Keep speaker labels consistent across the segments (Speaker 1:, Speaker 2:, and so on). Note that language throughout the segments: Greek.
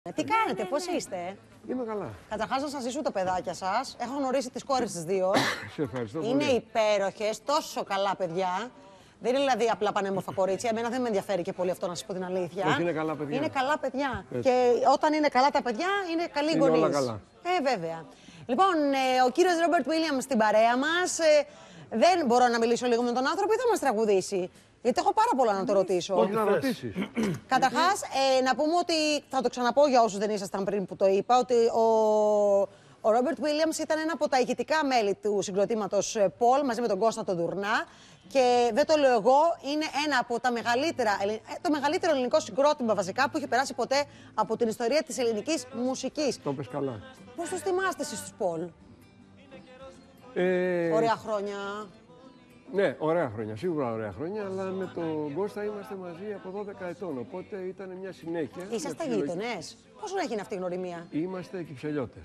Speaker 1: Τι κάνετε, πώς είστε?
Speaker 2: Είμαι καλά.
Speaker 1: Καταρχάς να σας ζήσουν τα παιδάκια σας. Έχω γνωρίσει τις κόρες τις δύο.
Speaker 2: Σε ευχαριστώ πολύ.
Speaker 1: Είναι υπέροχες, τόσο καλά παιδιά. Δεν είναι δηλαδή απλά πανέμορφα κορίτσια. Εμένα δεν με ενδιαφέρει και πολύ αυτό, να σας πω την αλήθεια.
Speaker 2: Όχι, είναι καλά παιδιά.
Speaker 1: Είναι καλά παιδιά.
Speaker 2: Έτσι.
Speaker 1: Και όταν είναι καλά τα παιδιά, είναι καλοί γονείς.
Speaker 2: Όλα καλά.
Speaker 1: Βέβαια. Λοιπόν, ο κύριος Ρόμπερτ Βίλιαμς στην παρέα μας. Δεν μπορώ να μιλήσω λίγο με τον άνθρωπο ή θα μας τραγουδήσει? Γιατί έχω πάρα πολλά να το ρωτήσω.
Speaker 2: Όχι να ρωτήσεις.
Speaker 1: Καταρχάς, να πούμε ότι θα το ξαναπώ για όσους δεν ήσασταν πριν που το είπα, ότι ο Ρόμπερτ Βίλιαμς ήταν ένα από τα ηχητικά μέλη του συγκροτήματος Paul μαζί με τον Κώστα τον Ντουρνά. Και δεν το λέω εγώ, είναι ένα από τα μεγαλύτερα, το μεγαλύτερο ελληνικό συγκρότημα βασικά που έχει περάσει ποτέ από την ιστορία της ελληνικής μουσικής.
Speaker 2: Το πες καλά.
Speaker 1: Πώς τους θυμάστε εσείς τους Paul? Ωραία χρόνια.
Speaker 2: Ναι, ωραία χρόνια, σίγουρα ωραία χρόνια, αλλά με τον Κώστα είμαστε μαζί από 12 ετών, οπότε ήταν μια συνέχεια.
Speaker 1: Είσαστε γείτονες? Πώς να γίνει αυτή η γνωριμία?
Speaker 2: Είμαστε κυψελιώτες.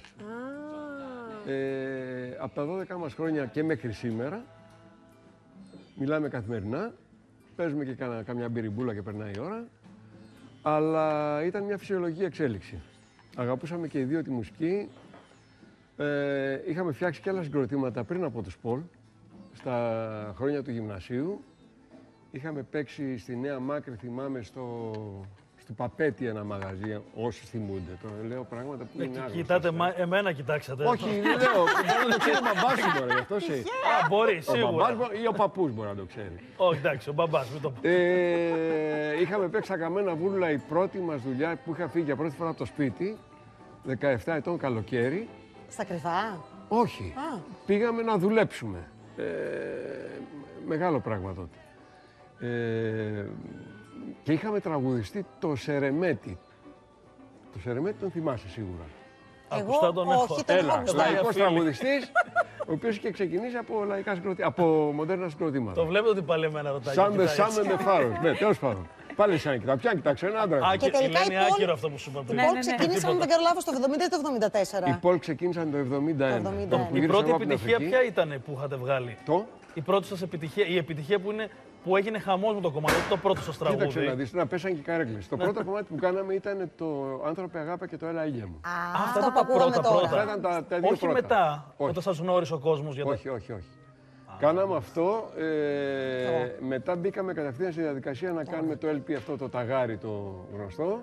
Speaker 2: Από τα 12 μας χρόνια και μέχρι σήμερα, μιλάμε καθημερινά, παίζουμε και καμιά μπυριμπούλα και περνάει η ώρα, αλλά ήταν μια φυσιολογική εξέλιξη. Αγαπούσαμε και οι δύο τη μουσική, είχαμε φτιάξει και άλλα συγκροτήματα πριν από τους Paul. Στα χρόνια του γυμνασίου είχαμε παίξει στη Νέα Μάκρη, θυμάμαι, στο Παπέτη ένα μαγαζί, όσοι θυμούνται. Τώρα λέω πράγματα που είναι άγνωστα.
Speaker 3: Κοιτάτε, εμένα κοιτάξατε.
Speaker 2: Όχι, λέω, μπορεί να το ξέρει ο μπαμπάς σου μπορεί, αυτό σε.
Speaker 3: Α, μπορεί, σίγουρα.
Speaker 2: Ή ο παππούς μπορεί να το ξέρει.
Speaker 3: Όχι, εντάξει, ο μπαμπάς, μην το πω.
Speaker 2: Είχαμε παίξει στα Καμένα Βούλουλα, η πρώτη μας δουλειά που είχα φύγει για πρώτη φορά από το σπίτι, 17 ετών καλοκαίρι.
Speaker 1: Στα κρυφά?
Speaker 2: Όχι, πήγαμε να δουλέψουμε. Μεγάλο πράγμα τότε. Και είχαμε τραγουδιστεί το Σερεμέτη. Το Σερεμέτη τον θυμάσαι σίγουρα.
Speaker 3: Ακουστά τον έχω.
Speaker 1: Όχι, τον έχω ακουστά.
Speaker 2: Λαϊκός τραγουδιστής, ο οποίος είχε ξεκινήσει από μοντέρνα συγκροτήματα.
Speaker 3: Το βλέπετε ότι πάλι εμένα ρωτάει.
Speaker 2: Σαν με φάρος. Ναι, τέλος πάντων. Πάλι σαν κοιτά. Ποια κοιτάξε ένα άντρα.
Speaker 1: Και τελικά
Speaker 3: είναι άκυρο αυτό που σου είπα πριν.
Speaker 1: Οι Paul ξεκίνησαν, αν δεν κάνω λάθος, το 70 ή το 74.
Speaker 2: Οι Paul ξεκίνησαν το 71.
Speaker 3: Η πρώτη επιτυχία ποια ήταν που είχατε βγάλει? Η πρώτη σας επιτυχία, η επιτυχία που έγινε χαμός με το κομμάτι, το πρώτο σας τραγούδι.
Speaker 2: Κοίταξε να δεις, να πέσαν και καρέκλες. Το πρώτο κομμάτι που κάναμε ήταν το «Άνθρωπε αγάπη» και το «Έλα ήλια μου».
Speaker 1: Αυτό που ακούγαμε τώρα.
Speaker 2: Αυτά ήταν τα δύο
Speaker 3: Όχι
Speaker 2: πρώτα.
Speaker 3: μετά, όταν σας γνώρισε ο κόσμος. Για
Speaker 2: όχι. Κάναμε αυτό, μετά μπήκαμε κατευθείαν στη διαδικασία να κάνουμε το LP αυτό, το ταγάρι το γνωστό.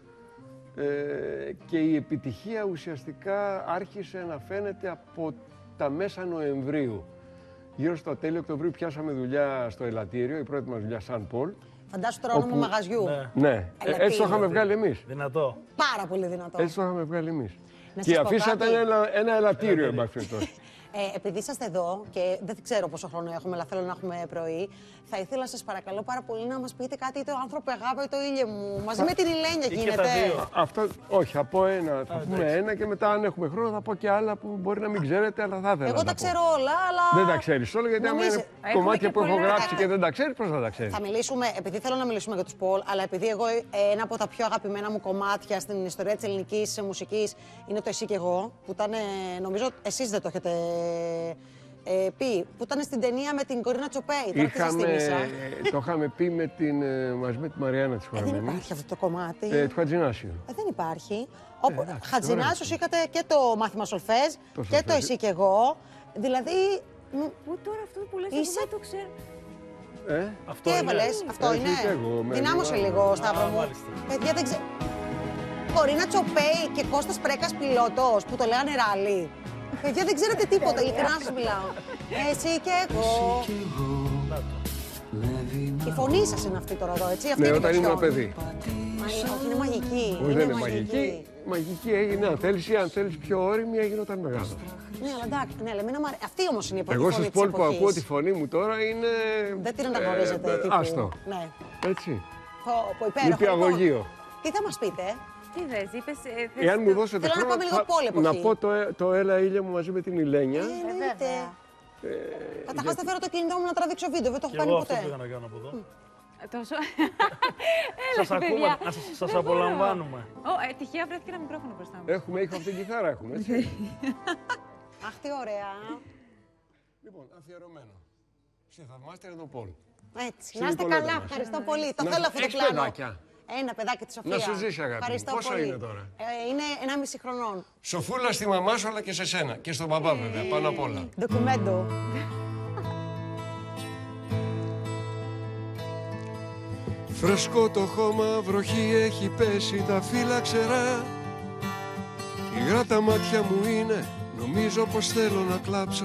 Speaker 2: Και η επιτυχία ουσιαστικά άρχισε να φαίνεται από τα μέσα Νοεμβρίου. Γύρω στο τέλειο Οκτωβρίου πιάσαμε δουλειά στο Ελαττήριο, η πρώτη μας δουλειά σαν Paul.
Speaker 1: Φαντάσου τώρα όνομα μαγαζιού.
Speaker 2: Ναι, έτσι το είχαμε βγάλει εμείς.
Speaker 3: Δυνατό.
Speaker 1: Πάρα πολύ δυνατό.
Speaker 2: Έτσι το είχαμε βγάλει εμείς.
Speaker 1: Και
Speaker 2: η αφίσα ήταν ένα ελαττήριο, εν πάση περιπτώσει.
Speaker 1: Επειδή είσαστε εδώ και δεν ξέρω πόσο χρόνο έχουμε, αλλά θέλω να έχουμε πρωί, θα ήθελα σας παρακαλώ πάρα πολύ να μας πείτε κάτι, το «Άνθρωπε αγάπη» το «Ήλιε μου». Μαζί με την Ηλένια γίνεται.
Speaker 2: Αυτό, όχι, θα πω ένα. Θα πούμε ένα και μετά, αν έχουμε χρόνο, θα πω και άλλα που μπορεί να μην ξέρετε, αλλά θα ήθελα.
Speaker 1: Εγώ τα ξέρω όλα, αλλά.
Speaker 2: Δεν τα ξέρεις όλα, γιατί άμα είναι κομμάτια που έχω γράψει και δεν τα ξέρεις, πώς θα τα ξέρεις?
Speaker 1: Θα μιλήσουμε, επειδή θέλω να μιλήσουμε για τους Paul, αλλά επειδή εγώ ένα από τα πιο αγαπημένα μου κομμάτια στην ιστορία της ελληνικής μουσικής είναι το «Εσύ και εγώ», που ήταν, νομίζω, εσείς δεν το έχετε πει, που ήταν στην ταινία με την Κορίνα Τσοπέη.
Speaker 2: Το είχαμε πει μαζί με τη Μαριάννα της Χωραμένη.
Speaker 1: Δεν υπάρχει αυτό το κομμάτι.
Speaker 2: Του Χατζηνάσιου.
Speaker 1: Δεν υπάρχει. Χατζηνάσιος είχατε και το μάθημα σολφέζ και το «Εσύ και εγώ». Δηλαδή.
Speaker 4: Πού τώρα αυτό που λες, εγώ δεν το ξέρω.
Speaker 1: Τι έβαλες, αυτό είναι? Δυνάμωσε λίγο, Σταύρο μου. Παιδιά, δεν ξέρω. Κορίνα Τσοπέη και Κώστας Πρέκας πιλότος που το λέγανε ράλι. Παιδιά, δεν ξέρετε τίποτα, ειλικρινά σας μιλάω. Εσύ και εγώ. Η φωνή σας είναι αυτή τώρα εδώ, έτσι?
Speaker 2: Ναι, όταν ήμουν παιδί.
Speaker 1: Όχι, είναι μαγική.
Speaker 2: Όχι, δεν είναι μαγική. Μαγική έγινε, αν θέλεις πιο όρημη, έγινε όταν μεγάλο.
Speaker 1: Ναι, αλλά εντάξει, ναι, αλλά εμένα μου αρέσει. Αυτή όμως είναι η εποχή.
Speaker 2: Εγώ στους Paul που ακούω τη φωνή μου τώρα είναι.
Speaker 1: Δεν την αναγνωρίζετε.
Speaker 2: Άστο.
Speaker 1: Ναι.
Speaker 2: Έτσι.
Speaker 1: Νηπιαγωγείο. Τι θα μας πείτε?
Speaker 4: Τι δες, είπες.
Speaker 2: Εάν μου δώσετε χρόνο, να πω το «Έλα ήλια μου» μαζί με την Ηλένια.
Speaker 1: Εννοείται. Καταρχάς θα φέρω το κινητό μου να τραβήξω βίντεο, δεν το έχω κάνει ποτέ.
Speaker 3: Αυτό πήγα να κάνω από εδώ.
Speaker 4: Τόσο.
Speaker 3: Σας ακούμε, σας απολαμβάνουμε.
Speaker 4: Τυχαία βρέθηκε ένα μικρόφωνο μπροστά μου.
Speaker 2: Έχουμε ήχο από την κιθάρα, έχουμε, έτσι.
Speaker 1: Αχ, τι ωραία.
Speaker 2: Λοιπόν, αφιερωμένο. Σε θαυμάστρια τον Paul.
Speaker 1: Έτσι, να είστε καλά, ευχαριστώ πολύ. Το θέλω αυτό το πλάνο. Ένα παιδάκι τη Σοφία.
Speaker 2: Να σου ζήσει, αγάπη.
Speaker 1: Ευχαριστώ
Speaker 2: Πόσο
Speaker 1: πολύ.
Speaker 2: είναι τώρα?
Speaker 1: Είναι 1,5 χρονών.
Speaker 2: Σοφούλα στη μαμά σου, αλλά και σε σένα. Και στον παπά, βέβαια, πάνω απ' όλα.
Speaker 1: Ντοκουμέντο.
Speaker 2: Φρεσκό το χώμα, βροχή έχει πέσει, τα φύλλα ξερά. Υγρά τα μάτια μου είναι, νομίζω πως θέλω να κλάψω.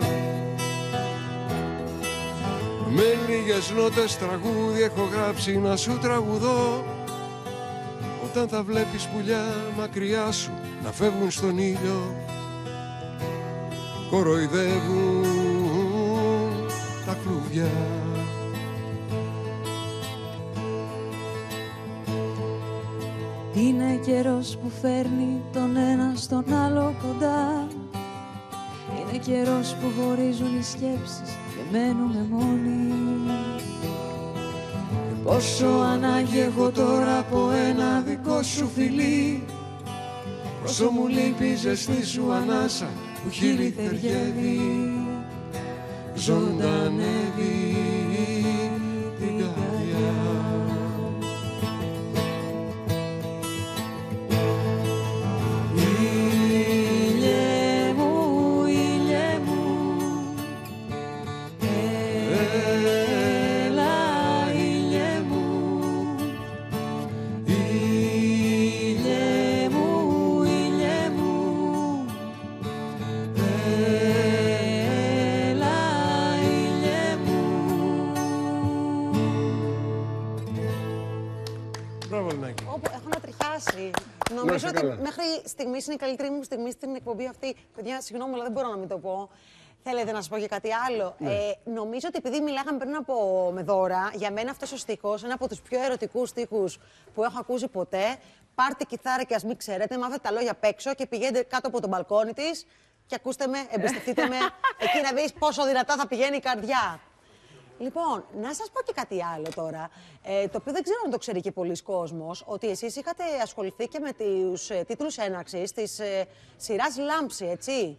Speaker 2: Με λίγες νότες τραγούδι έχω γράψει να σου τραγουδώ. Όταν θα βλέπεις πουλιά μακριά σου να φεύγουν στον ήλιο, κοροϊδεύουν τα κλουβιά.
Speaker 5: Είναι καιρός που φέρνει τον ένα στον άλλο κοντά. Είναι καιρός που χωρίζουν οι σκέψεις και μένουμε μόνοι. Και πόσο ανάγκη έχω τώρα από ένα δικό σου φιλί. Πόσο μου λείπει η ζεστή σου ανάσα που χείλη θεριεύει, ζωντανεύει την καρδιά.
Speaker 1: Έχω να τριχιάσει. Νομίζω ότι μέχρι στιγμή είναι η καλύτερη μου στιγμή στην εκπομπή αυτή. Παιδιά, συγγνώμη, αλλά δεν μπορώ να μην το πω. Θέλετε να σας πω και κάτι άλλο?
Speaker 2: Ναι.
Speaker 1: Νομίζω ότι επειδή μιλάγαμε πριν με δώρα, για μένα αυτός ο στίχος, ένα από τους πιο ερωτικούς στίχους που έχω ακούσει ποτέ. Πάρτε κιθάρα και ας μην ξέρετε, μάθετε τα λόγια απ' έξω και πηγαίνετε κάτω από τον μπαλκόνι της και ακούστε με, εμπιστευτείτε με, εκεί να δεις πόσο δυνατά θα πηγαίνει η καρδιά. Λοιπόν, να σας πω και κάτι άλλο τώρα, το οποίο δεν ξέρω αν το ξέρει και πολλοί κόσμος, ότι εσείς είχατε ασχοληθεί και με τους τίτλους έναρξης της σειράς Λάμψη, έτσι.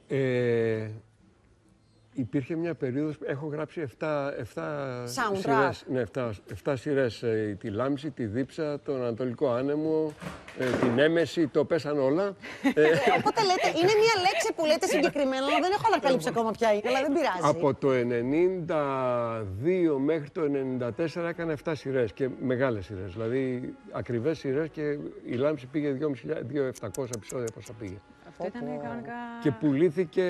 Speaker 2: Υπήρχε μια περίοδος, έχω γράψει 7
Speaker 1: σειρές.
Speaker 2: Ναι, 7 σειρές. Τη Λάμψη, τη Δίψα, τον Ανατολικό Άνεμο, την Έμεση, το πέσαν όλα.
Speaker 1: Οπότε λέτε, είναι μια λέξη που λέτε συγκεκριμένα, αλλά δεν έχω ανακαλύψει ακόμα ποια είναι, αλλά δεν πειράζει.
Speaker 2: Από το 92 μέχρι το 94 έκανα 7 σειρές και μεγάλες σειρές. Δηλαδή ακριβές σειρές και η Λάμψη πήγε 2.700 επεισόδια πόσα πήγε.
Speaker 4: Αυτό ήταν κανονικά...
Speaker 2: Και πουλήθηκε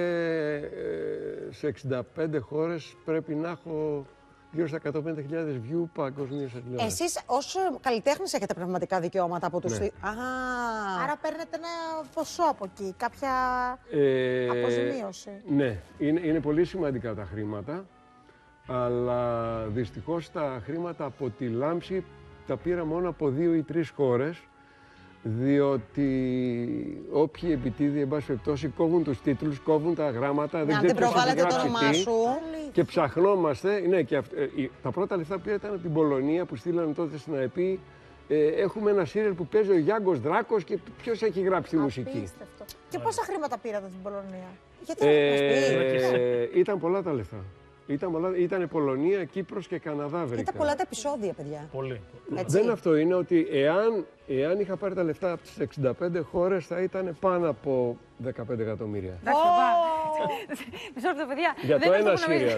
Speaker 2: σε 65 χώρες, πρέπει να έχω γύρω στα 150.000 view παγκοσμίως.
Speaker 1: Εσείς ως καλλιτέχνης έχετε πραγματικά δικαιώματα από τους...
Speaker 2: Ναι.
Speaker 6: Άρα παίρνετε ένα ποσό από εκεί, κάποια αποζημίωση.
Speaker 2: Ναι, είναι πολύ σημαντικά τα χρήματα, αλλά δυστυχώς τα χρήματα από τη Λάμψη τα πήρα μόνο από 2 ή 3 χώρες, διότι όποιοι επιτίδιοι, εν πάση περιπτώσει, κόβουν τους τίτλους, κόβουν τα γράμματα, δεν ξέρει ποιος έχει
Speaker 1: το
Speaker 2: γράψει
Speaker 1: όνομά
Speaker 2: τι,
Speaker 1: σου.
Speaker 2: και ψαχνόμαστε. Ναι, και τα πρώτα λεφτά που πήρα ήταν από την Πολωνία, που στείλανε τότε στην ΑΕΠ. Έχουμε ένα σύριαλ που παίζει ο Γιάνγκος Δράκος και ποιος έχει γράψει τη μουσική.
Speaker 6: Απίστευτο. Και πόσα χρήματα πήρατε στην Πολωνία?
Speaker 1: Γιατί
Speaker 2: Ήταν πολλά τα λεφτά. Ήταν Πολωνία, Κύπρος και Καναδά βρήκα.
Speaker 1: Ήταν πολλά τα επεισόδια, παιδιά.
Speaker 3: Πολύ.
Speaker 2: Δεν αυτό είναι, ότι εάν είχα πάρει τα λεφτά από τις 65 χώρες θα ήταν πάνω από 15 εκατομμύρια.
Speaker 4: Εντάξει, παπά. Μισό λεπτό, παιδιά.
Speaker 2: Για το ένα σύριαλ.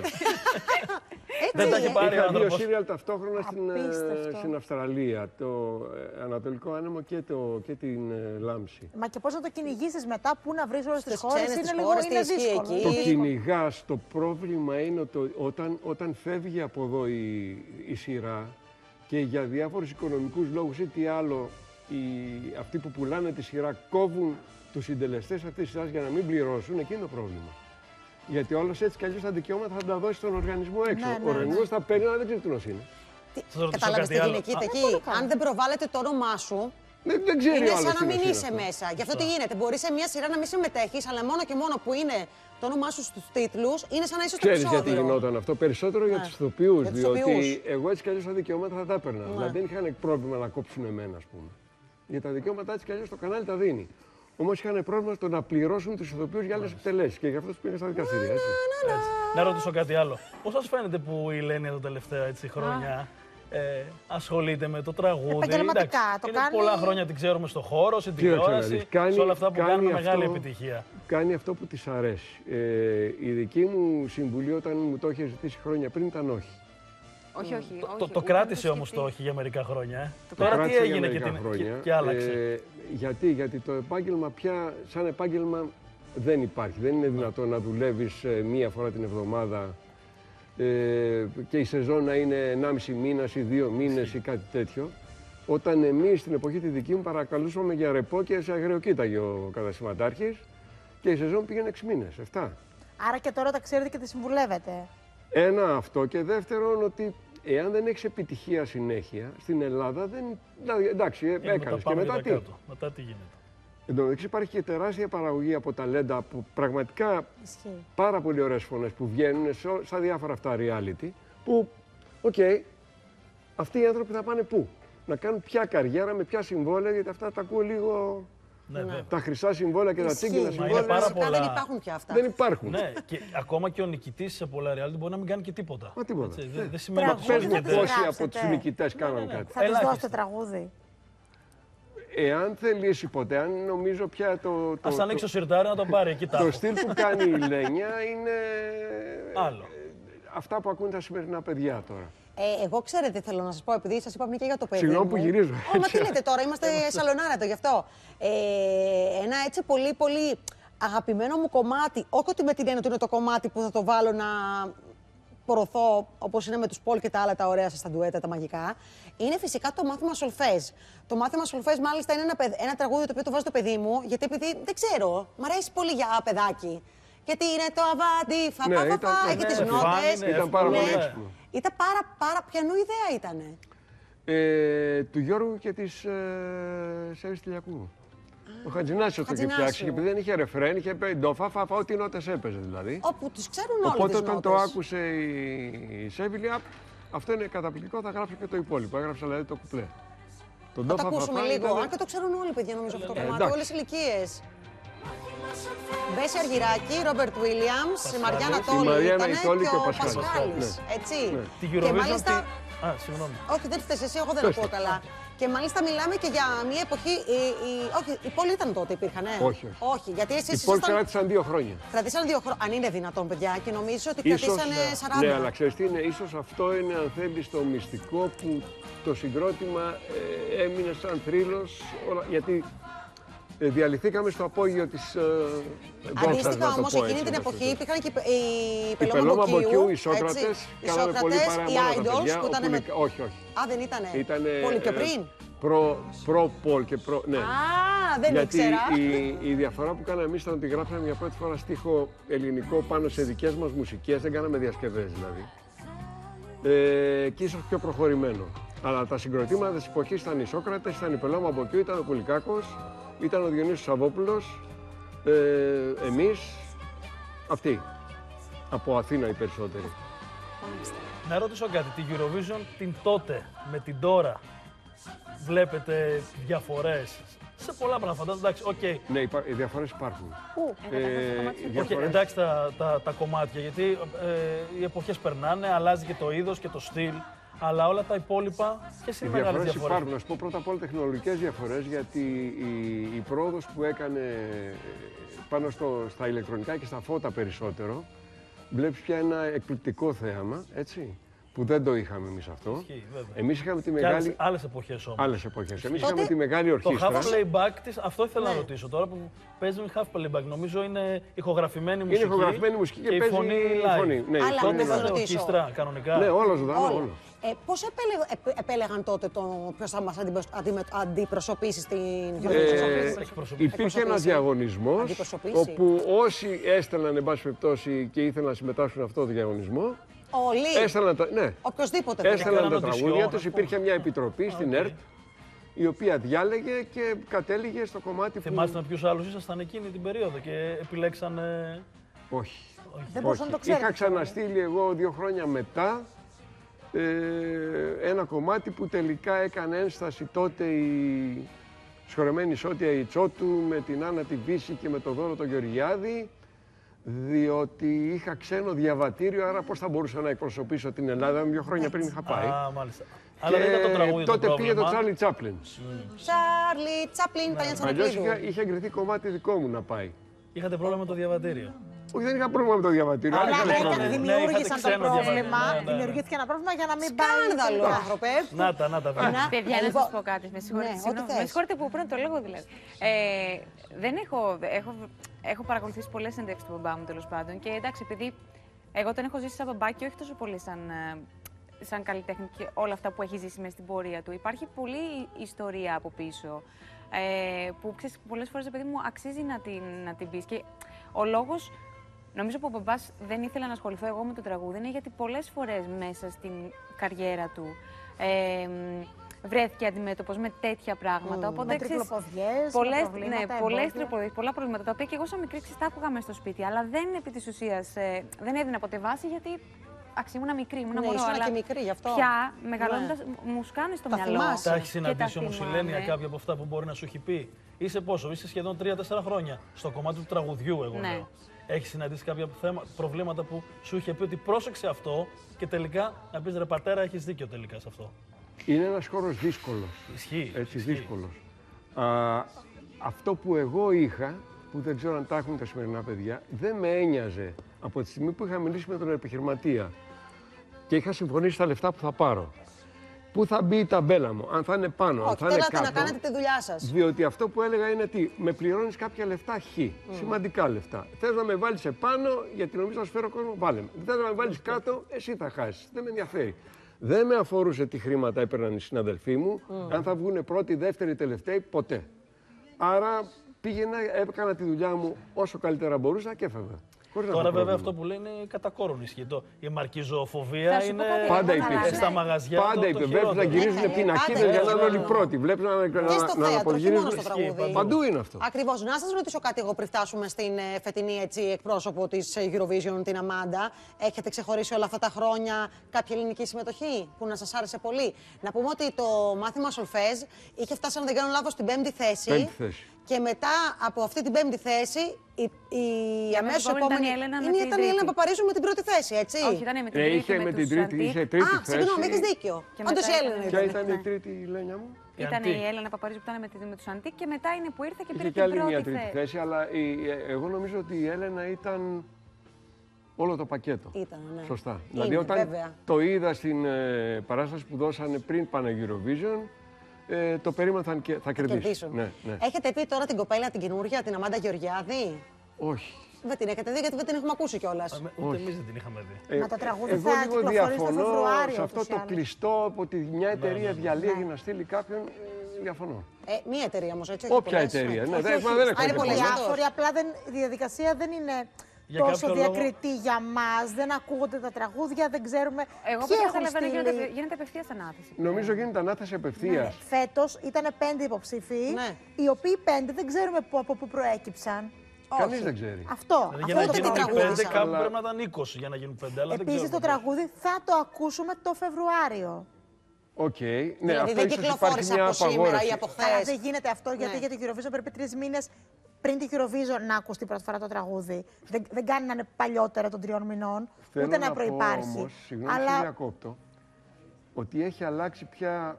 Speaker 3: Δεν τα έχει πάρει ο
Speaker 2: Είχα 2
Speaker 3: άνθρωπος.
Speaker 2: σύριαλ ταυτόχρονα
Speaker 6: Απίστευτο.
Speaker 2: στην Αυστραλία, το Ανατολικό Άνεμο και την Λάμψη.
Speaker 6: Μα και πώς να το κυνηγήσεις μετά, πού να βρεις όλες τις
Speaker 1: Στις
Speaker 6: χώρες,
Speaker 1: ξένες
Speaker 6: είναι
Speaker 1: τις
Speaker 6: λίγο
Speaker 1: χώρες,
Speaker 6: είναι
Speaker 1: τι ισχύει
Speaker 6: δύσκολο.
Speaker 1: εκεί.
Speaker 2: Το κυνηγάς, το πρόβλημα είναι ότι όταν φεύγει από εδώ η σειρά και για διάφορους οικονομικούς λόγους ή τι άλλο, αυτοί που πουλάνε τη σειρά κόβουν τους συντελεστές αυτής της σειράς για να μην πληρώσουν, εκεί είναι το πρόβλημα. Γιατί όλος έτσι κι αλλιώς τα δικαιώματα θα τα δώσει στον οργανισμό έξω. Ο οργανισμός θα παίρνει, αλλά δεν ξέρει τι είναι.
Speaker 3: Θα ρωτήσω
Speaker 1: Κατάλαβες τι
Speaker 3: κάτι
Speaker 1: γίνεται
Speaker 3: άλλο.
Speaker 1: εκεί. Αν δεν προβάλλεται το όνομά σου,
Speaker 2: Δεν ξέρει
Speaker 1: είναι
Speaker 2: ο άλλος
Speaker 1: σαν να
Speaker 2: τι
Speaker 1: μην
Speaker 2: είναι
Speaker 1: είσαι
Speaker 2: αυτό.
Speaker 1: μέσα. Γι' αυτό τι γίνεται. Μπορεί σε μια σειρά να μην συμμετέχεις, αλλά μόνο και μόνο που είναι το όνομά σου στους τίτλους, είναι σαν να είσαι στο
Speaker 2: Ξέρεις γιατί
Speaker 1: επεισόδιο.
Speaker 2: γινόταν αυτό? Περισσότερο για τους ηθοποιούς.
Speaker 1: για τους
Speaker 2: Διότι
Speaker 1: ηθοποιούς.
Speaker 2: εγώ έτσι κι αλλιώς τα δικαιώματα θα τα έπαιρνα. Δηλαδή δεν είχαν πρόβλημα να κόψουν εμένα, ας πούμε. Για τα δικαιώματα έτσι κι αλλιώς το κανάλι τα δίνει. Όμως είχαν πρόβλημα στο να πληρώσουν τους ηθοποιούς για άλλες εκτελέσεις και γι' αυτό τους πήγαν στα δικαστήρια. Έτσι.
Speaker 3: Έτσι. Να ρωτήσω κάτι άλλο. Πώς σας φαίνεται που η Ελένη τα τελευταία χρόνια ασχολείται με το τραγούδι.
Speaker 6: Επαγγελματικά το
Speaker 3: είναι
Speaker 6: κάνει.
Speaker 3: πολλά χρόνια την ξέρουμε στο χώρο, στην
Speaker 2: Κοίταξε να
Speaker 3: τηλεόραση,
Speaker 2: δεις,
Speaker 3: σε όλα αυτά που κάνουν
Speaker 2: αυτό-
Speaker 3: μεγάλη επιτυχία.
Speaker 2: Κάνει αυτό που της αρέσει. Η δική μου συμβουλή όταν μου το είχε ζητήσει χρόνια πριν ήταν όχι.
Speaker 4: Όχι, όχι.
Speaker 3: Το κράτησε όμως το όχι για μερικά χρόνια.
Speaker 2: Το
Speaker 3: Τώρα τι
Speaker 2: κράτησα για
Speaker 3: έγινε
Speaker 2: μερικά χρόνια.
Speaker 3: και άλλαξε.
Speaker 2: Γιατί το επάγγελμα πια, σαν επάγγελμα, δεν υπάρχει. Δεν είναι δυνατόν να δουλεύεις μία φορά την εβδομάδα και η σεζόν να είναι 1,5 μήνας ή 2 μήνες ή κάτι τέτοιο. Όταν εμείς στην εποχή τη δική μου παρακαλούσαμε για ρεπό και σε αγριοκοίταγε ο καταστηματάρχης και η σεζόν πήγαινε 6 μήνες, 7.
Speaker 6: Άρα και τώρα τα ξέρετε και τη συμβουλεύετε.
Speaker 2: Ένα αυτό και δεύτερον ότι εάν δεν έχεις επιτυχία συνέχεια, στην Ελλάδα δεν... Δηλαδή, εντάξει, έκανες και μετά τι.
Speaker 3: Μετά τι γίνεται.
Speaker 2: Εν τω μεταξύ υπάρχει και τεράστια παραγωγή από ταλέντα που πραγματικά
Speaker 6: Ισχύει.
Speaker 2: πάρα πολύ ωραίες φωνές που βγαίνουν στα διάφορα αυτά reality που, αυτοί οι άνθρωποι θα πάνε πού. Να κάνουν ποια καριέρα, με ποια συμβόλαια, γιατί αυτά τα ακούω λίγο...
Speaker 3: Ναι, βέβαια.
Speaker 2: Τα χρυσά συμβόλαια και τα τσίγκινα
Speaker 3: είναι
Speaker 2: συμβόλαια.
Speaker 3: πάρα
Speaker 1: Φυσικά
Speaker 3: πολλά.
Speaker 1: δεν υπάρχουν πια αυτά.
Speaker 2: Δεν υπάρχουν.
Speaker 3: Ναι, και ακόμα και ο νικητής σε πολλά reality μπορεί να μην κάνει και τίποτα.
Speaker 2: Μα τίποτα.
Speaker 3: Έτσι,
Speaker 2: Ναι.
Speaker 3: δεν σημαίνει ότι
Speaker 6: Τραγούδι
Speaker 2: Πες μου
Speaker 6: δεν
Speaker 3: έρχεται.
Speaker 2: πόσοι από
Speaker 6: γράψετε.
Speaker 2: τους νικητές κάναν
Speaker 3: ναι.
Speaker 2: κάτι.
Speaker 6: Θα της
Speaker 3: Ελάχιστα.
Speaker 6: δώσετε τραγούδι.
Speaker 2: Εάν θελήσει ποτέ, αν νομίζω πια
Speaker 3: Ας ανοίξει το σιρτάρι να το πάρει εκεί τα
Speaker 2: το
Speaker 3: έχω.
Speaker 2: στυλ που κάνει η Λένια είναι
Speaker 3: Άλλο.
Speaker 2: αυτά που ακούν τα σημερινά παιδιά τώρα.
Speaker 1: Εγώ ξέρετε, θέλω να σας πω, επειδή σας είπα πριν και για το παιδί.
Speaker 2: Συγγνώμη που γυρίζω.
Speaker 1: Μα τι λέτε τώρα, είμαστε σαλονάρα το γι' αυτό. Ένα έτσι πολύ πολύ αγαπημένο μου κομμάτι, όχι ότι με την έννοια ότι είναι το κομμάτι που θα το βάλω να προωθώ, όπως είναι με τους Πολ και τα άλλα τα ωραία σας, τα ντουέτα, τα μαγικά, είναι φυσικά το μάθημα Σολφέζ. Το μάθημα Σολφέζ μάλιστα είναι ένα τραγούδι το οποίο το βάζει το παιδί μου, γιατί επειδή δεν ξέρω, μ' αρέσει πολύ για παιδάκι. Γιατί είναι το αβάντι, φαπαπαπα, έχει τις νότες.
Speaker 2: Ήταν πάρα
Speaker 1: Ναι.
Speaker 2: πολύ έξυπνο.
Speaker 1: Ήταν πάρα, ποιανού ιδέα ήτανε.
Speaker 2: Του Γιώργου και της Σέρης Τηλιακού. Ο Χατζηνάσιος το είχε
Speaker 1: Χατζηνάσιο.
Speaker 2: φτιάξει και επειδή δεν είχε ρεφρέν, είχε πει ντοφα, ό,τι νότες έπαιζε δηλαδή.
Speaker 1: Όπου τους ξέρουν όλοι
Speaker 2: Οπότε
Speaker 1: τις
Speaker 2: όταν
Speaker 1: νότες.
Speaker 2: το άκουσε η Σέβιλια, αυτό είναι καταπληκτικό, θα γράψω και το υπόλοιπο. Έγραψα δηλαδή το κουπλέ. Το
Speaker 1: Θα το ακούσουμε λίγο. Αν και το ξέρουν όλοι, παιδιά, νομίζω αυτό το κομμάτι,
Speaker 2: εντάξει.
Speaker 1: όλες οι ηλικίες. Μπέση Αργυράκη, Ρόμπερτ Βίλιαμς, η Μαριάννα
Speaker 2: Η
Speaker 1: Τόλη
Speaker 2: Μαριάννα
Speaker 1: ήτανε
Speaker 2: Τόλη
Speaker 1: και
Speaker 2: και
Speaker 1: ο
Speaker 2: ο Πασχάλης.
Speaker 1: Πασχάλης.
Speaker 2: Ναι.
Speaker 1: Έτσι.
Speaker 3: Τη
Speaker 1: Και
Speaker 3: Eurovision
Speaker 1: μάλιστα.
Speaker 3: συγγνώμη.
Speaker 1: Όχι, δεν φταίς εσύ, εγώ δεν
Speaker 2: Πες
Speaker 1: ακούω
Speaker 2: το.
Speaker 1: καλά. Και μάλιστα μιλάμε και για μια εποχή. Όχι, οι Πόλοι ήταν τότε, υπήρχαν,
Speaker 2: Όχι.
Speaker 1: Όχι, γιατί εσείς
Speaker 2: Οι Πολ
Speaker 1: ήσασταν.
Speaker 2: κράτησαν 2 χρόνια.
Speaker 1: Κρατήσαν 2 χρόνια. Αν είναι δυνατόν, παιδιά, και νομίζω ότι
Speaker 2: Ίσως,
Speaker 1: κρατήσανε 40.
Speaker 2: ναι, αλλά ξέρεις τι είναι, ίσως αυτό είναι αν θέλεις το μυστικό που το συγκρότημα έμεινε σαν θρύλος, γιατί διαλυθήκαμε στο απόγειο της δόξας,
Speaker 1: Αντίστοιχα
Speaker 2: να το
Speaker 1: όμως,
Speaker 2: πω
Speaker 1: εκείνη
Speaker 2: έτσι,
Speaker 1: την
Speaker 2: να το
Speaker 1: εποχή
Speaker 2: πω.
Speaker 1: υπήρχαν και
Speaker 2: Η
Speaker 1: οι
Speaker 2: Πελώμα
Speaker 1: Πελώμα
Speaker 2: Μποκιού, οι
Speaker 1: έτσι.
Speaker 2: Σόκρατες,
Speaker 1: Οι
Speaker 2: κάναμε πολύ
Speaker 1: Σόκρατες,
Speaker 2: παρέα
Speaker 1: οι
Speaker 2: με όλα τα
Speaker 1: Idols
Speaker 2: παιδιά,
Speaker 1: που ήταν με.
Speaker 2: όχι.
Speaker 1: Α, δεν ήτανε.
Speaker 2: Ήτανε
Speaker 1: Πολύ πιο πριν.
Speaker 2: προ-Πολ και προ... Ναι.
Speaker 1: Α, δεν
Speaker 2: Γιατί
Speaker 1: ήξερα.
Speaker 2: η διαφορά που κάναμε εμείς ήταν ότι γράψαμε για πρώτη φορά στίχο ελληνικό πάνω σε δικές μας μουσικές, δεν κάναμε διασκευές δηλαδή. Και ίσως πιο προχωρημένο. Αλλά τα συγκροτήματα της εποχής ήταν οι Σόκρατες, ήταν η Πελώμα Μποκιού, ήταν ο Πουλικάκος, ήταν ο Διονύσιος Σαββόπουλος, εμείς, αυτοί. Από Αθήνα οι περισσότεροι.
Speaker 3: Να ρωτήσω κάτι, τη Eurovision την τότε με την τώρα βλέπετε διαφορές σε πολλά πράγματα, εντάξει, οκ.
Speaker 2: Ναι, οι διαφορές υπάρχουν. Οι
Speaker 3: Οκ,
Speaker 2: διαφορές...
Speaker 3: εντάξει τα κομμάτια, γιατί οι εποχές περνάνε, αλλάζει και το είδος και το στυλ, αλλά όλα τα υπόλοιπα και
Speaker 2: Οι
Speaker 3: είναι μεγάλες
Speaker 2: διαφορές
Speaker 3: διαφορές.
Speaker 2: υπάρχουν. Να σου πω πρώτα απ' όλα τεχνολογικές διαφορές, γιατί η πρόοδος που έκανε πάνω στα ηλεκτρονικά και στα φώτα περισσότερο, βλέπεις πια ένα εκπληκτικό θέαμα, έτσι, που δεν το είχαμε εμείς αυτό.
Speaker 3: Ισχύει, βέβαια.
Speaker 2: Εμείς είχαμε τη
Speaker 3: Και
Speaker 2: μεγάλη...
Speaker 3: άλλες εποχές όμως.
Speaker 2: Άλλες εποχές. Εμείς
Speaker 1: Τότε-
Speaker 2: είχαμε τη μεγάλη
Speaker 3: Το
Speaker 2: ορχήστρα.
Speaker 3: half playback της, αυτό ήθελα
Speaker 1: Ναι.
Speaker 3: να ρωτήσω τώρα που παίζει με half playback. Νομίζω είναι ηχογραφημένη μουσική.
Speaker 2: Είναι ηχογραφημένη μουσική και
Speaker 3: η
Speaker 2: παίζει
Speaker 3: φωνή
Speaker 2: η
Speaker 3: live.
Speaker 2: φωνή. Ναι, η
Speaker 1: Αλλά
Speaker 2: φωνή
Speaker 1: δεν
Speaker 2: live.
Speaker 1: θα
Speaker 3: Ήταν
Speaker 1: ρωτήσω.
Speaker 3: ορχήστρα κανονικά.
Speaker 2: Ναι, όλο ζωντανό,
Speaker 1: Όλα.
Speaker 2: όλο.
Speaker 1: Πώς επέλεγαν τότε ποιος θα μας αντιπροσωπήσει στην Eurovision.
Speaker 3: Εκπροσωπήσει.
Speaker 2: Υπήρχε ένας διαγωνισμός
Speaker 1: Αντιπροσωπήσει.
Speaker 2: όπου όσοι έστελναν εν πάση περιπτώσει και ήθελαν να συμμετάσχουν σε αυτό το διαγωνισμό,
Speaker 1: Όλοι.
Speaker 2: έστελναν τα, ναι,
Speaker 1: Οποιοςδήποτε.
Speaker 2: έστελναν
Speaker 3: Έκαναν
Speaker 2: τα
Speaker 3: audition,
Speaker 2: τραγούδια
Speaker 3: ας
Speaker 2: τους.
Speaker 3: πούμε.
Speaker 2: Υπήρχε μια επιτροπή στην ΕΡΤ η οποία διάλεγε και κατέληγε στο κομμάτι που...
Speaker 3: Θυμάστε με ποιους άλλους ήσασταν εκείνη την περίοδο και επιλέξανε.
Speaker 2: Όχι.
Speaker 6: Δεν μπορούσα να το ξέρω.
Speaker 2: Είχα ξαναστείλει εγώ 2 χρόνια μετά ένα κομμάτι που τελικά έκανε ένσταση τότε η σχορεμένη Σώτια η Τσότου με την Άννα τη Βύση και με τον Δώρο τον Γεωργιάδη, διότι είχα ξένο διαβατήριο, άρα πώς θα μπορούσα να εκπροσωπήσω την Ελλάδα, 2 χρόνια πριν είχα πάει.
Speaker 3: Α, μάλιστα. Αλλά δεν ήταν το τραγούδι το
Speaker 2: τότε πήγε το
Speaker 3: πρόβλημα.
Speaker 2: Τσάρλι Τσάπλιν.
Speaker 1: Τσάρλι Τσάπλιν, Τάνια
Speaker 2: Αλλιώς
Speaker 1: Τσανοπλίδου.
Speaker 2: είχε εγκριθεί κομμάτι δικό μου να πάει.
Speaker 3: Είχατε πρόβλημα με το διαβατήριο.
Speaker 2: Όχι, δεν είχα πρόβλημα με το διαβατήριο.
Speaker 3: Αλλά
Speaker 2: άλλοι
Speaker 6: Αλλά
Speaker 2: είχαν
Speaker 3: είχατε
Speaker 6: έκανε,
Speaker 2: πρόβλημα.
Speaker 6: δημιούργησαν το
Speaker 3: ξένο
Speaker 6: πρόβλημα.
Speaker 3: διαβατήριο. Ναι.
Speaker 6: Δημιουργήθηκε ένα πρόβλημα για να μην πάει.
Speaker 1: Σκάνδαλο,
Speaker 6: τελικά.
Speaker 1: άνθρωπε.
Speaker 3: Να τα βέβαια.
Speaker 4: Παιδιά, να
Speaker 1: λοιπόν,
Speaker 4: σας πω κάτι. Με συγχωρείτε,
Speaker 1: ναι,
Speaker 4: συγγνώμη.
Speaker 1: ό,τι θες.
Speaker 4: Με συγχωρείτε που παίρνω το λόγο δηλαδή. Δεν έχω παρακολουθήσει πολλές συνεντεύξεις του μπαμπά μου τέλος πάντων. Και εντάξει, επειδή εγώ τον έχω ζήσει σαν μπαμπά και όχι τόσο πολύ σαν καλλιτέχνη και όλα αυτά που έχει ζήσει μέσα στην πορεία του. Υπάρχει πολλή ιστορία από πίσω. Που ξέρεις, πολλές φορές, παιδί μου, αξίζει να την πεις. Και ο λόγος, νομίζω που ο μπαμπάς δεν ήθελε να ασχοληθώ εγώ με το τραγούδι, είναι γιατί πολλές φορές μέσα στην καριέρα του βρέθηκε αντιμέτωπος με τέτοια πράγματα. Οπότε,
Speaker 6: Με
Speaker 4: ξέρεις,
Speaker 6: τρικλοποδιές,
Speaker 4: πολλές,
Speaker 6: με προβλήματα,
Speaker 4: ναι, πολλές
Speaker 6: εμπόδια.
Speaker 4: τριπλοποδίες, πολλά προβλήματα, τα οποία και εγώ σαν μικρή τα άκουγα μέσα στο σπίτι, αλλά δεν επί της ουσίας, δεν έδινα ποτέ βάση, γιατί ήμουνα μικρή, ήμουνα
Speaker 1: Ναι,
Speaker 4: μωρό,
Speaker 1: ήσουν
Speaker 4: αλλά
Speaker 1: και μικρή γι' αυτό.
Speaker 4: πια μεγαλώνοντας μου σκάνει στο
Speaker 1: Τα
Speaker 4: μυαλό.
Speaker 1: θυμάσαι.
Speaker 3: Τα έχει
Speaker 4: Και
Speaker 3: συναντήσει όμω η
Speaker 4: θυμάμαι.
Speaker 3: Λένια κάποια από αυτά που μπορεί να σου έχει πει. Είσαι πόσο, είσαι σχεδόν 3-4 χρόνια στο κομμάτι του τραγουδιού, εγώ
Speaker 4: Ναι.
Speaker 3: λέω. Έχει συναντήσει κάποια προβλήματα που σου είχε πει ότι πρόσεξε αυτό και τελικά να πει ρε πατέρα, έχει δίκιο τελικά σε αυτό.
Speaker 2: Είναι ένας χώρος δύσκολος.
Speaker 3: Ισχύει.
Speaker 2: Έτσι,
Speaker 3: ισχύει.
Speaker 2: δύσκολος. Αυτό που εγώ είχα, που δεν ξέρω αν τα έχουν τα σημερινά παιδιά, δεν με ένοιαζε από τη στιγμή που είχα μιλήσει με τον επιχειρηματία και είχα συμφωνήσει τα λεφτά που θα πάρω. Πού θα μπει η ταμπέλα μου, αν θα είναι πάνω, αν
Speaker 1: Όχι,
Speaker 2: θα είναι
Speaker 1: θέλατε
Speaker 2: κάτω.
Speaker 1: να κάνετε τη δουλειά σας.
Speaker 2: Διότι αυτό που έλεγα είναι τι, με πληρώνεις κάποια λεφτά χ, σημαντικά λεφτά. Θες να με βάλεις επάνω, γιατί νομίζω να σου φέρω κόσμο, βάλε με. Θες να με βάλεις κάτω, εσύ θα χάσεις. Δεν με ενδιαφέρει. Δεν με αφορούσε τι χρήματα έπαιρναν οι συναδελφοί μου, αν θα βγουν πρώτοι, δεύτεροι, τελευταίοι, ποτέ. Άρα πήγαινα, έκανα τη δουλειά μου όσο καλύτερα μπορούσα και έφευγα. Χωρίς να
Speaker 3: Τώρα
Speaker 2: έχω
Speaker 3: βέβαια
Speaker 2: πρόβλημα.
Speaker 3: αυτό που λένε είναι κατά κόρον ισχύει. Η μαρκιζοφοβία
Speaker 4: Θα σου πω
Speaker 3: είναι
Speaker 4: κάτι,
Speaker 2: Πάντα
Speaker 4: εγώ
Speaker 2: υπήρξε.
Speaker 3: στα μαγαζιά.
Speaker 2: Πάντα
Speaker 3: το
Speaker 2: είπε. Βλέπει να
Speaker 3: χειρότερο.
Speaker 2: γυρίζουν
Speaker 1: Ναι,
Speaker 2: πινακίδες
Speaker 1: πάντα
Speaker 2: για να είναι όλοι
Speaker 1: υπήρχε.
Speaker 2: πρώτοι. Βλέπει
Speaker 1: Και στο
Speaker 2: να
Speaker 1: θέατρο, όχι μόνο
Speaker 2: απογυρίζουν.
Speaker 1: στο τραγούδι.
Speaker 2: Παντού είναι αυτό.
Speaker 1: Ακριβώς. Να σας ρωτήσω κάτι εγώ πριν φτάσουμε στην φετινή εκπρόσωπο της Eurovision, την Αμάντα. Έχετε ξεχωρίσει όλα αυτά τα χρόνια κάποια ελληνική συμμετοχή που να σας άρεσε πολύ? Να πούμε ότι το μάθημα Σολφέζ είχε φτάσει, αν δεν κάνω λάθος, στην 5η θέση.
Speaker 2: Πέμπτη θέση.
Speaker 1: Και μετά από αυτή την 5η θέση, η αμέσως
Speaker 4: επόμενη ήταν
Speaker 1: επόμενη
Speaker 4: η Έλενα με
Speaker 1: ήταν
Speaker 4: την
Speaker 1: η Έλενα
Speaker 4: τρίτη.
Speaker 1: Παπαρίζου με την πρώτη θέση, έτσι.
Speaker 4: Όχι, ήταν με την τρίτη.
Speaker 2: Είχε με την
Speaker 4: τους
Speaker 2: τρίτη,
Speaker 4: Αντίκ.
Speaker 2: είχε
Speaker 1: Α,
Speaker 2: τρίτη
Speaker 1: συγγνώμη, έχεις
Speaker 2: θέση.
Speaker 1: δίκιο.
Speaker 4: Και
Speaker 1: Όντως η
Speaker 4: μετά
Speaker 1: Έλενα
Speaker 2: Ποια
Speaker 1: ήταν.
Speaker 2: ήταν η τρίτη, η Λένια μου?
Speaker 4: Ήταν
Speaker 3: Αντίκ.
Speaker 4: η Έλενα Παπαρίζου που ήταν με τους Αντίκ και μετά είναι που ήρθε και πήρε
Speaker 2: Είχε
Speaker 4: την
Speaker 2: και άλλη μια
Speaker 4: πρώτη
Speaker 2: τρίτη
Speaker 4: θέση.
Speaker 2: θέση, αλλά εγώ νομίζω ότι η Έλενα ήταν όλο το πακέτο.
Speaker 1: Ήταν, ναι.
Speaker 2: Σωστά.
Speaker 1: Είναι,
Speaker 2: Δηλαδή όταν
Speaker 1: βέβαια.
Speaker 2: το είδα στην παράσταση που δώσανε πριν πάνε Eurovision, το περίμενα θα κερδίσει.
Speaker 1: Κερδίσουν.
Speaker 2: Ναι, ναι.
Speaker 1: Έχετε πει τώρα την κοπέλα την καινούργια, την Αμάντα Γεωργιάδη?
Speaker 2: Όχι.
Speaker 1: Δεν την έχετε δει, γιατί δεν την έχουμε ακούσει κιόλας.
Speaker 3: Ούτε εμείς δεν την είχαμε δει.
Speaker 6: Μα το τραγούδι
Speaker 2: εγώ
Speaker 6: θα
Speaker 2: λίγο
Speaker 6: κυκλοφορήσει το
Speaker 2: διαφωνώ
Speaker 6: Φεβρουάριο,
Speaker 2: σε αυτό
Speaker 6: ούτως ή
Speaker 2: το
Speaker 6: άλλως.
Speaker 2: κλειστό από ότι μια εταιρεία διαλέγει να στείλει κάποιον. Διαφωνώ.
Speaker 1: Μία εταιρεία όμως, έτσι. όχι
Speaker 2: Όποια
Speaker 1: πολλές.
Speaker 2: εταιρεία. Ναι,
Speaker 6: Όχι,
Speaker 2: δεν
Speaker 6: όχι.
Speaker 2: δεν
Speaker 1: Α, είναι
Speaker 2: έχω
Speaker 1: πολλές.
Speaker 2: πρόβλημα.
Speaker 6: Διάφοροι, απλά η διαδικασία δεν είναι
Speaker 3: Για
Speaker 6: τόσο
Speaker 3: κάποιο λόγο-
Speaker 6: διακριτή για μας. Δεν ακούγονται τα τραγούδια, δεν ξέρουμε
Speaker 4: Εγώ
Speaker 6: ποιοι
Speaker 4: που
Speaker 6: έχουν
Speaker 4: καταλαβαίνω
Speaker 6: στείλει.
Speaker 4: γίνεται απευθείας ανάθεση.
Speaker 2: Νομίζω γίνεται ανάθεση απευθεία.
Speaker 6: Φέτος ήταν 5 υποψήφοι,
Speaker 1: Ναι.
Speaker 6: οι οποίοι 5 δεν ξέρουμε από πού προέκυψαν.
Speaker 2: Κανεί δεν ξέρει.
Speaker 6: Αυτό.
Speaker 3: Δηλαδή, για
Speaker 6: αυτό
Speaker 3: να
Speaker 6: είναι το
Speaker 3: γίνουν οι
Speaker 6: πρόβλημα.
Speaker 3: πέντε,
Speaker 1: τραγούδισαν.
Speaker 3: κάπου
Speaker 2: Αλλά-
Speaker 3: πρέπει να ήταν 20 για να γίνουν 5. Αλλά δεν
Speaker 6: Επίσης
Speaker 3: ξέρω
Speaker 6: το τραγούδι θα το ακούσουμε το Φεβρουάριο.
Speaker 2: Οκ. Ναι,
Speaker 1: Δηλαδή
Speaker 2: αυτό
Speaker 1: δεν
Speaker 2: ίσως
Speaker 1: κυκλοφόρησε
Speaker 2: υπάρχει μια
Speaker 1: από σήμερα ή
Speaker 2: απαγόρευση.
Speaker 1: από
Speaker 6: Αλλά
Speaker 1: χθες.
Speaker 6: δεν γίνεται αυτό, γιατί
Speaker 1: Ναι.
Speaker 6: για την Eurovision πρέπει 3 μήνες πριν την Eurovision να ακουστεί πρώτη φορά το τραγούδι. Δεν κάνει να είναι παλιότερα των 3 μηνών,
Speaker 2: Θέλω
Speaker 6: ούτε να
Speaker 2: πω
Speaker 6: προϋπάρχει.
Speaker 2: όμως, συγγνώμη που
Speaker 6: Αλλά
Speaker 2: διακόπτω, ότι έχει αλλάξει πια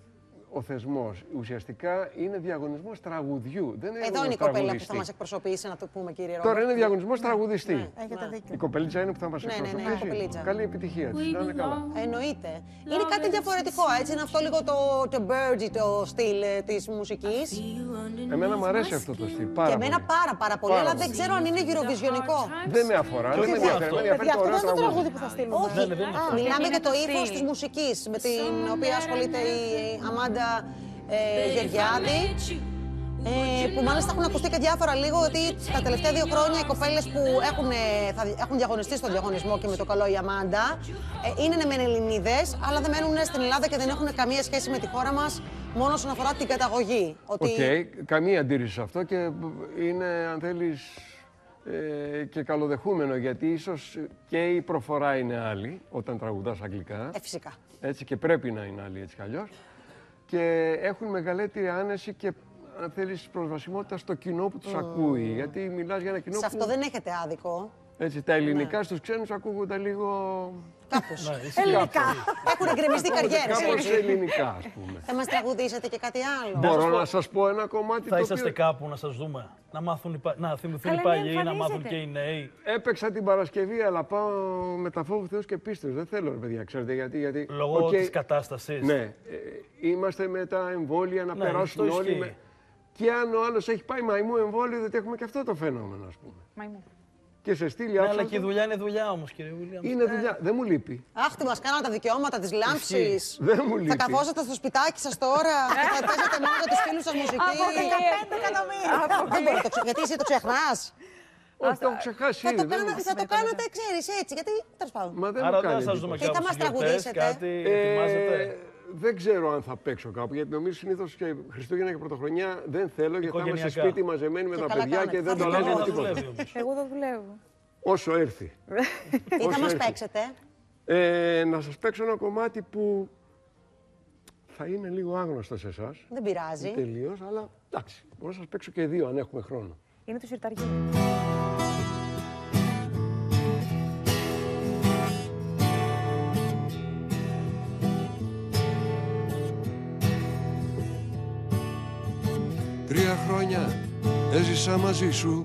Speaker 2: ο θεσμός. Ουσιαστικά είναι διαγωνισμός τραγουδιού. Δεν είναι
Speaker 1: Εδώ είναι η
Speaker 2: διαγωνισμός
Speaker 1: κοπέλα που θα
Speaker 2: τραγουδιστή.
Speaker 1: μας εκπροσωπήσει, να το πούμε, κύριε Ρόμπερτ.
Speaker 2: Τώρα είναι διαγωνισμός τραγουδιστή.
Speaker 6: έχετε δίκιο.
Speaker 2: Η κοπελίτσα είναι που θα μας
Speaker 1: Ναι, ναι, ναι, η
Speaker 2: εκπροσωπήσει.
Speaker 1: κοπελίτσα.
Speaker 2: Καλή επιτυχία της. Να είναι καλά.
Speaker 1: Εννοείται. Είναι κάτι διαφορετικό, έτσι. Είναι αυτό λίγο το birdie το στυλ της μουσικής.
Speaker 2: Εμένα μου αρέσει αυτό το στυλ. Πάρα
Speaker 1: Και εμένα
Speaker 2: πολύ.
Speaker 1: πάρα πολύ,
Speaker 2: Πάρα
Speaker 1: αλλά
Speaker 2: πολύ.
Speaker 1: δεν ξέρω αν είναι Eurovisionικό.
Speaker 2: Δεν με αφορά. Δεν με
Speaker 3: όχι
Speaker 2: ενδιαφέρει.
Speaker 3: αυτό.
Speaker 2: Με ενδιαφέρει
Speaker 6: Παιδιά,
Speaker 2: το
Speaker 6: αυτό
Speaker 2: ωραίο
Speaker 6: δεν είναι το τραγούδι
Speaker 2: τραγούδι.
Speaker 6: που θα στείλουμε.
Speaker 1: Όχι,
Speaker 3: Ναι, ναι, δεν είναι αυτό.
Speaker 1: μιλάμε
Speaker 4: Είναι
Speaker 1: για το
Speaker 4: το
Speaker 1: ύφος
Speaker 4: στυλ.
Speaker 1: της μουσικής, με την οποία ασχολείται η Αμάντα Γεωργιάδη. Που μάλιστα έχουν ακουστεί και διάφορα λίγο ότι τα τελευταία 2 χρόνια οι κοπέλες που έχουν διαγωνιστεί στο διαγωνισμό και με το καλό η Αμάντα είναι ναι μεν Ελληνίδες, αλλά δεν μένουν στην Ελλάδα και δεν έχουν καμία σχέση με τη χώρα μας, μόνο όσον αφορά την καταγωγή.
Speaker 2: Οκ, καμία αντίρρηση σε αυτό και είναι, αν θέλεις, και καλοδεχούμενο, γιατί ίσως και η προφορά είναι άλλη όταν τραγουδάς αγγλικά.
Speaker 1: Φυσικά.
Speaker 2: Έτσι, και πρέπει να είναι άλλη έτσι κι αλλιώς. Και έχουν μεγαλύτερη άνεση και, αν θέλεις, προσβασιμότητα στο κοινό που τους ακούει. Γιατί μιλάς για ένα κοινό
Speaker 1: Σε
Speaker 2: που...
Speaker 1: αυτό δεν έχετε άδικο.
Speaker 2: Έτσι, τα ελληνικά στους ξένους ακούγονται λίγο...
Speaker 1: Κάπως.
Speaker 3: Ναι, ισχύει.
Speaker 6: Ελληνικά.
Speaker 1: Έχουν εγκρεμιστεί καριέρες.
Speaker 2: Κάπως ελληνικά, ας πούμε.
Speaker 1: Θα μας τραγουδήσετε και κάτι άλλο.
Speaker 2: Μπορώ να σας πω ένα κομμάτι
Speaker 3: Θα
Speaker 2: το
Speaker 3: είσαστε
Speaker 2: οποίο...
Speaker 3: κάπου να σας δούμε, να θυμηθούν οι
Speaker 4: Καλά,
Speaker 3: παλιοί,
Speaker 4: ναι,
Speaker 3: να μάθουν
Speaker 4: εμφανίζετε.
Speaker 3: και οι νέοι.
Speaker 2: Έπαιξα την Παρασκευή, αλλά πάω με τα φόβου Θεός και πίστεως. Δεν θέλω, ρε παιδιά, ξέρετε γιατί.
Speaker 3: Λόγω
Speaker 2: οκ,
Speaker 3: της κατάστασης.
Speaker 2: Ναι, είμαστε με τα εμβόλια να
Speaker 3: Ναι,
Speaker 2: περάσουν
Speaker 3: αυτό
Speaker 2: όλοι.
Speaker 3: ισχύει.
Speaker 2: Και αν ο άλλος έχει πάει μαϊμού εμβόλιο, δεν έχουμε και αυτό το φαινόμενο, ας πούμε.
Speaker 4: Μαϊμού.
Speaker 2: Και σε στείλει
Speaker 3: Ναι, αλλά
Speaker 2: άψογο.
Speaker 3: και η δουλειά είναι δουλειά όμως, κύριε Βίλιαμς.
Speaker 2: Είναι δουλειά. Δεν μου λείπει.
Speaker 1: Αχ, τι μας κάνανε τα δικαιώματα της λάμψης.
Speaker 2: Δεν μου λείπει.
Speaker 1: Θα καθόσατε στο σπιτάκι σας τώρα και θα παίζετε μόνο για τους φίλους σας μουσική.
Speaker 6: 15 εκατομμύρια.
Speaker 1: Δεν μπορεί, γιατί εσύ το ξεχνάς.
Speaker 2: Όχι, το έχω ξεχάσει
Speaker 1: Θα
Speaker 2: ήδη.
Speaker 1: θα το κάνατε, ξέρεις, έτσι, γιατί, τέλος πάντων.
Speaker 2: Μα δεν
Speaker 3: Άρα
Speaker 2: μου
Speaker 3: δεν
Speaker 2: κάνει
Speaker 3: θα σας δούμε
Speaker 2: εντύπωση.
Speaker 1: Και θα
Speaker 3: κάπου
Speaker 1: μας
Speaker 3: στις γιορτές,
Speaker 1: τραγουδήσετε.
Speaker 3: κάτι ετοιμάζετε.
Speaker 2: Δεν ξέρω αν θα παίξω κάπου, γιατί νομίζω συνήθως και Χριστούγεννα και Πρωτοχρονιά δεν θέλω, γιατί θα είμαστε
Speaker 3: Οικογενειακά.
Speaker 2: σπίτι μαζεμένοι με
Speaker 1: Και
Speaker 2: τα
Speaker 1: καλά
Speaker 2: παιδιά
Speaker 1: κάνετε.
Speaker 2: και δεν
Speaker 1: Θα
Speaker 2: το
Speaker 1: δείτε
Speaker 2: αλλάζουμε
Speaker 3: Θα
Speaker 1: όλα.
Speaker 2: τίποτα.
Speaker 3: δουλεύει όμως.
Speaker 4: Εγώ δεν δουλεύω.
Speaker 2: Όσο έρθει.
Speaker 1: Τι θα μας
Speaker 2: έρθει.
Speaker 1: παίξετε.
Speaker 2: Να σας παίξω ένα κομμάτι που θα είναι λίγο άγνωστο σε εσάς.
Speaker 1: Δεν πειράζει.
Speaker 2: Τελείως, αλλά εντάξει, μπορώ να σας παίξω και δύο αν έχουμε χρόνο.
Speaker 4: Είναι του σιρταριού.
Speaker 5: Τρία χρόνια έζησα μαζί σου.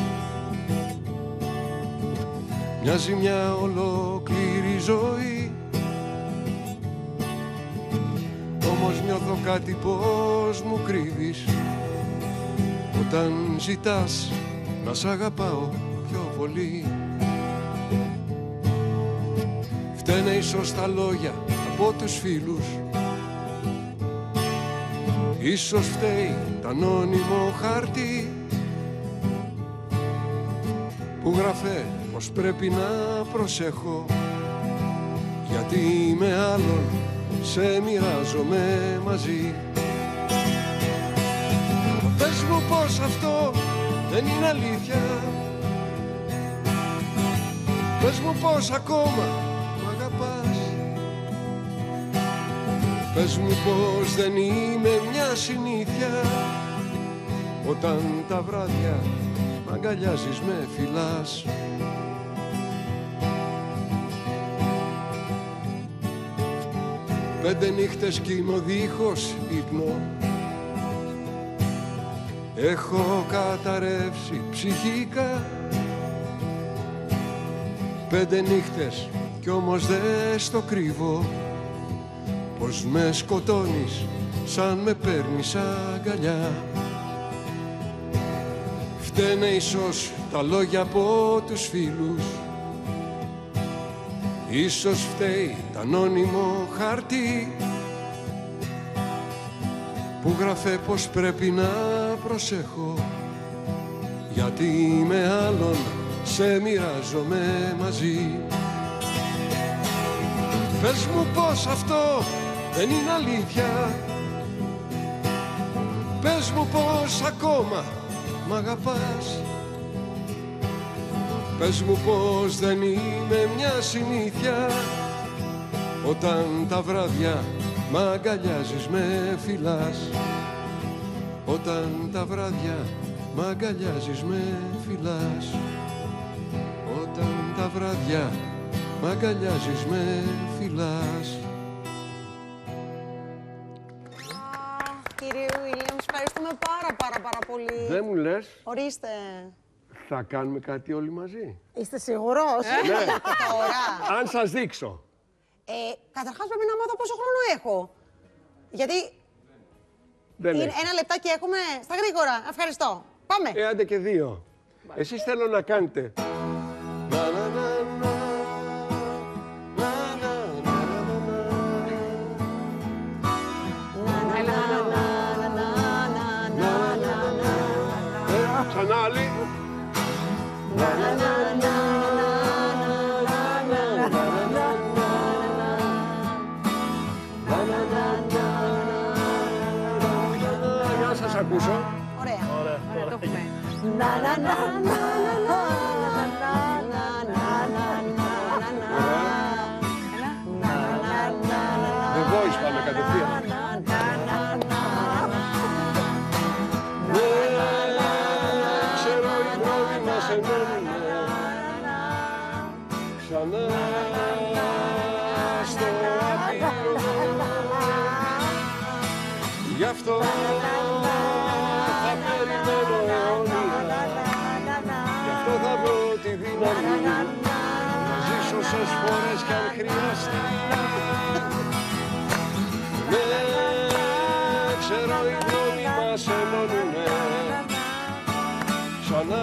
Speaker 5: Μοιάζει μια ολόκληρη ζωή. Όμως νιώθω κάτι πως μου κρύβεις όταν ζητάς να σ' αγαπάω πιο πολύ. Φταίνε ίσως τα λόγια από τους φίλους, ίσως φταίει τ' ανώνυμο χάρτη που γράφε πως πρέπει να προσέχω, γιατί με άλλον σε μοιράζομαι μαζί. Πες μου πως αυτό δεν είναι αλήθεια, πες μου πως ακόμα μ' αγαπάς, πες μου πως δεν είμαι μια συνήθεια όταν τα βράδια μ' αγκαλιάζεις, με φυλάς. Πέντε νύχτες κοιμώ δίχως ύπνο, έχω καταρρεύσει ψυχικά. Πέντε νύχτες κι όμως δεν στο κρύβω, πως με σκοτώνεις σαν με παίρνεις αγκαλιά. Φταίνε ίσως τα λόγια από τους φίλους, ίσως φταίει τ' ανώνυμο χάρτη που γράφε πως πρέπει να προσέχω, γιατί με άλλον σε μοιράζομαι μαζί. Πες μου πως αυτό δεν είναι αλήθεια, πες μου πως ακόμα μ' αγαπάς, πες μου πως δεν είμαι μια συνήθεια όταν τα βράδια μ' αγκαλιάζεις, με φυλάς. Όταν τα βράδια μ' αγκαλιάζεις, με φυλάς. Όταν τα βράδια μ' αγκαλιάζεις, με φυλάς.
Speaker 1: Κύριε Βίλιαμς, ευχαριστούμε πάρα πολύ.
Speaker 2: Δεν μου λες,
Speaker 1: Ορίστε.
Speaker 2: θα κάνουμε κάτι όλοι μαζί.
Speaker 6: Είστε σίγουρος?
Speaker 2: Ναι,
Speaker 1: Τώρα.
Speaker 2: αν σας δείξω.
Speaker 1: Καταρχάς πρέπει να μάθω πόσο χρόνο έχω. Γιατί
Speaker 2: Δεν
Speaker 1: είναι
Speaker 2: έχει.
Speaker 1: ένα λεπτάκι έχουμε στα γρήγορα. Ευχαριστώ. Πάμε.
Speaker 2: Άντε και δύο. Εσείς θέλω να κάνετε. Ξανά άλλη. Για να σας ακούσω.
Speaker 1: Ωραία.
Speaker 3: Ωραία,
Speaker 4: Ωραία,
Speaker 3: τώρα.
Speaker 4: το έχουμε.
Speaker 2: The Voice πάμε κατευθείαν. Ξέρω οι δρόμοι μας ενώνουνε. ξανά στο άπειρο. Γι' αυτό θα περιμένω αιώνια, γι' αυτό θα βρω τη δύναμη να ζήσω όσες φορές κι αν χρειαστεί. Ναι, ξέρω οι δρόμοι μας ενώνουνε ξανά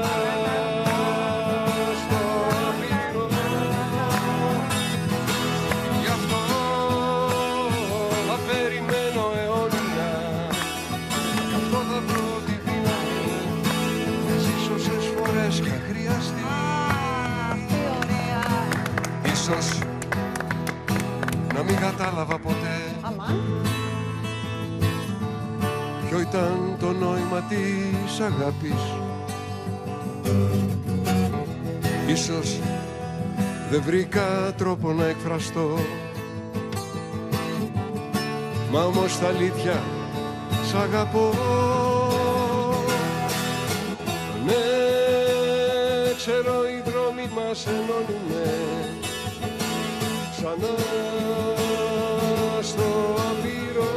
Speaker 2: στο άπειρο. Γι' αυτό θα περιμένω αιώνια, γι' αυτό θα βρω τη δύναμη να ζήσω όσες φορές κι αν χρειαστεί. Ίσως να μην κατάλαβα ποτέ ποιο ήταν το νόημα της αγάπης. Ίσως δεν βρήκα τρόπο να εκφραστώ, μα όμως στα αλήθεια σ' αγαπώ. Ναι, ξέρω οι δρόμοι μας ενώνουνε ξανά στο άπειρο.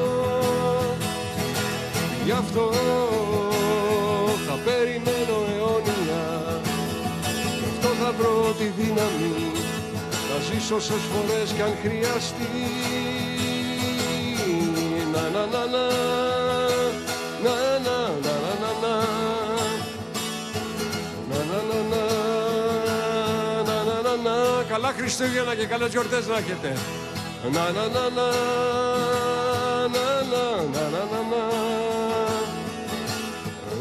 Speaker 2: Γι' αυτό θα περιμένω αιώνια, γι' αυτό θα βρω τη δύναμη να ζήσω όσες φορές κι αν χρειαστεί. Να να να να να να να να να να. Καλά Χριστούγεννα και καλές γιορτές να έχετε. Να να να να να να να να να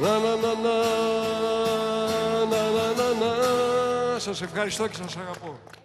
Speaker 2: να να να. Σας ευχαριστώ και σας αγαπώ.